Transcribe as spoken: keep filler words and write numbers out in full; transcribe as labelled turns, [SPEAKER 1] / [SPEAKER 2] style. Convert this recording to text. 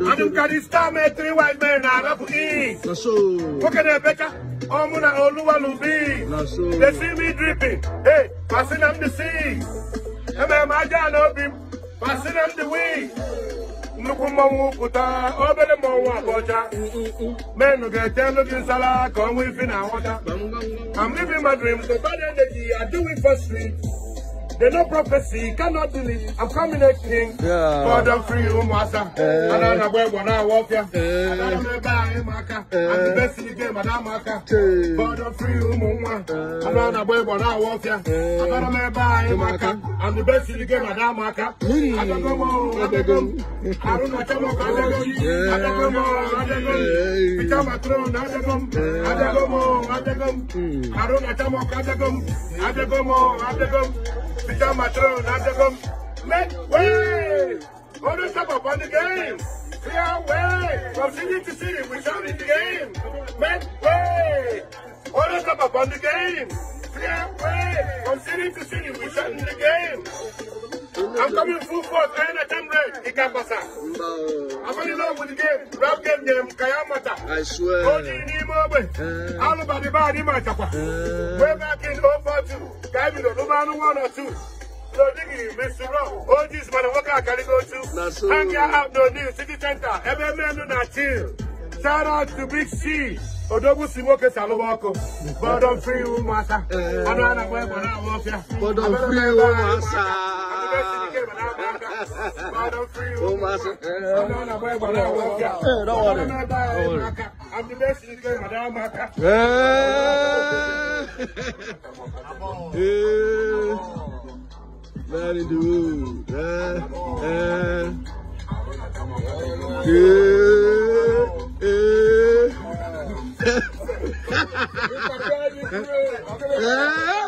[SPEAKER 1] I'm carry star me three white men Arab East.
[SPEAKER 2] Na so.
[SPEAKER 1] Look at the Becca. Omuna Oluwalubi.
[SPEAKER 2] Na so.
[SPEAKER 1] They see me dripping. Hey, passing them the sea. And then my dad up him. Passing them the way. Nukumamu puta. Obele mawa boja. Men no get ten looking sala. Come with in our water. I'm living my dreams. The bad energy. I do it for street. They know prophecy, cannot delete. I'm coming a king.
[SPEAKER 2] Yeah.
[SPEAKER 1] For the free umasa. And I'm a web when I walk here. And I'm a buy maka. I'm the best in the game, Madame Maka. For the free umuma. And I'm a web when I walk here. And I'm a buy maka. I'm the best in the game, Madame Maka. I don't go more, I don't go. I don't know what I don't go. I don't go more, I don't go. Become a throne, I don't go. I don't go more, I don't go. I don't know what I don't go. I don't go more, I don't go. Become my throne, not the gum. Make way! On the top up on the game. Clear way! From city to city, we shall in the game. Make way! On the top up on the game. Clear way! From city to city, we shall in the game. I'm coming full force, I ain't a ten red. It can't pass. I'm falling in love with the game. Rap game, game, Kayamata.
[SPEAKER 2] I swear.
[SPEAKER 1] O G D Mobile. All about the body, my chapa. Way back in oh four two. Guy, we don't know one or two. So, Diggy, Mister Rock, O G's man, what can I go to? Hang your out, no new city center. Every man do not chill. Shout out to Big C. Odogu Simoke Salowako. Bodom free room, master. I don't know where I walk here.
[SPEAKER 2] Bodom free room, master.
[SPEAKER 1] Bodom free room, master. I don't know where I walk here.
[SPEAKER 2] Don't worry.
[SPEAKER 1] I'm the best in the game, Madame Maka.
[SPEAKER 2] Very good. Uh, uh, yeah, yeah.